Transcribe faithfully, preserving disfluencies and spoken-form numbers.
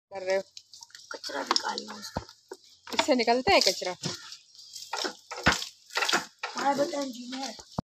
कर रहे हो? कचरा निकालना उसका। इससे निकलता है कचरा? हाँ बेटा इंजीनियर।